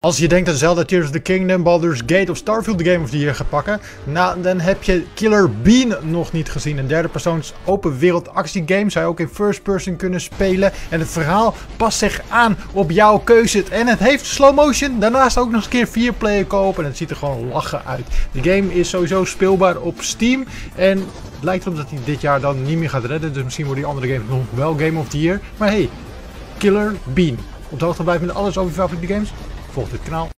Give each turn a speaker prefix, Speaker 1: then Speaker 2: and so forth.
Speaker 1: Als je denkt dat Zelda Tears of the Kingdom, Baldur's Gate of Starfield de Game of the Year gaat pakken, nou, dan heb je Killer Bean nog niet gezien. Een derde persoons open wereld actiegame. Zou je ook in first person kunnen spelen. En het verhaal past zich aan op jouw keuze. En het heeft slow motion. Daarnaast ook nog eens een keer 4-player kopen. En het ziet er gewoon lachen uit. De game is sowieso speelbaar op Steam. En het lijkt erop dat hij dit jaar dan niet meer gaat redden. Dus misschien worden die andere games nog wel Game of the Year. Maar hey, Killer Bean. Op de hoogte blijven met alles over je favoriete games. Volg dit kanaal.